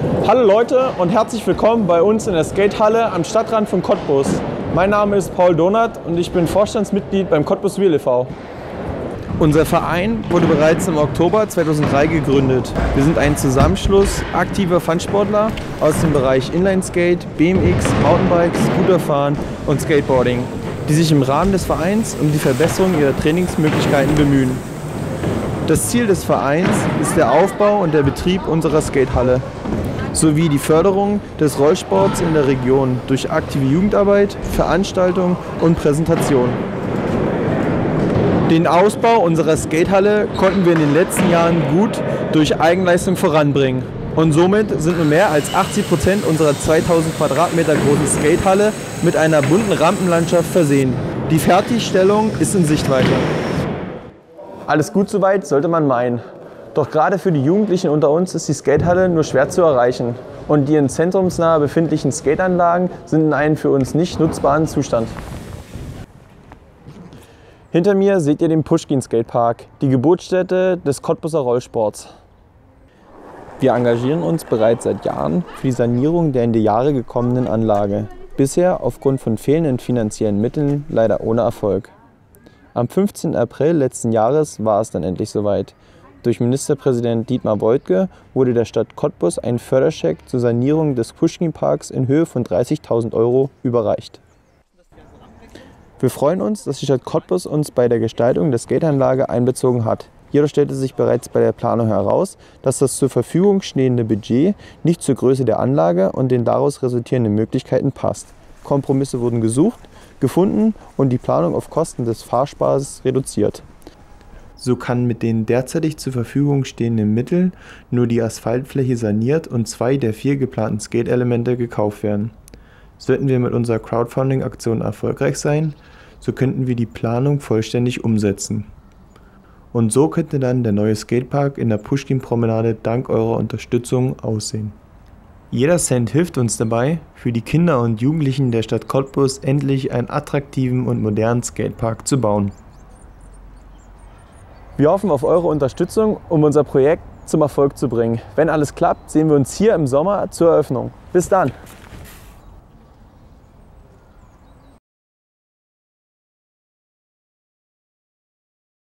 Hallo Leute und herzlich willkommen bei uns in der Skatehalle am Stadtrand von Cottbus. Mein Name ist Paul Donath und ich bin Vorstandsmitglied beim Cottbus Wheel e.V. Unser Verein wurde bereits im Oktober 2003 gegründet. Wir sind ein Zusammenschluss aktiver Funsportler aus dem Bereich Inlineskate, BMX, Mountainbike, Scooterfahren und Skateboarding, die sich im Rahmen des Vereins um die Verbesserung ihrer Trainingsmöglichkeiten bemühen. Das Ziel des Vereins ist der Aufbau und der Betrieb unserer Skatehalle sowie die Förderung des Rollsports in der Region durch aktive Jugendarbeit, Veranstaltungen und Präsentation. Den Ausbau unserer Skatehalle konnten wir in den letzten Jahren gut durch Eigenleistung voranbringen. Und somit sind nun mehr als 80% unserer 2000 Quadratmeter großen Skatehalle mit einer bunten Rampenlandschaft versehen. Die Fertigstellung ist in Sichtweite. Alles gut soweit, sollte man meinen. Doch gerade für die Jugendlichen unter uns ist die Skatehalle nur schwer zu erreichen. Und die in zentrumsnah befindlichen Skateanlagen sind in einem für uns nicht nutzbaren Zustand. Hinter mir seht ihr den Pushkin Skatepark, die Geburtsstätte des Cottbuser Rollsports. Wir engagieren uns bereits seit Jahren für die Sanierung der in die Jahre gekommenen Anlage. Bisher aufgrund von fehlenden finanziellen Mitteln leider ohne Erfolg. Am 15. April letzten Jahres war es dann endlich soweit. Durch Ministerpräsident Dietmar Woidke wurde der Stadt Cottbus ein Förderscheck zur Sanierung des Pushkin-Parks in Höhe von 30.000 € überreicht. Wir freuen uns, dass die Stadt Cottbus uns bei der Gestaltung der Skateanlage einbezogen hat. Jedoch stellte sich bereits bei der Planung heraus, dass das zur Verfügung stehende Budget nicht zur Größe der Anlage und den daraus resultierenden Möglichkeiten passt. Kompromisse wurden gesucht, gefunden und die Planung auf Kosten des Fahrspaßes reduziert. So kann mit den derzeitig zur Verfügung stehenden Mitteln nur die Asphaltfläche saniert und 2 der 4 geplanten Skate-Elemente gekauft werden. Sollten wir mit unserer Crowdfunding-Aktion erfolgreich sein, so könnten wir die Planung vollständig umsetzen. Und so könnte dann der neue Skatepark in der Pushkin-Promenade dank eurer Unterstützung aussehen. Jeder Cent hilft uns dabei, für die Kinder und Jugendlichen der Stadt Cottbus endlich einen attraktiven und modernen Skatepark zu bauen. Wir hoffen auf eure Unterstützung, um unser Projekt zum Erfolg zu bringen. Wenn alles klappt, sehen wir uns hier im Sommer zur Eröffnung. Bis dann!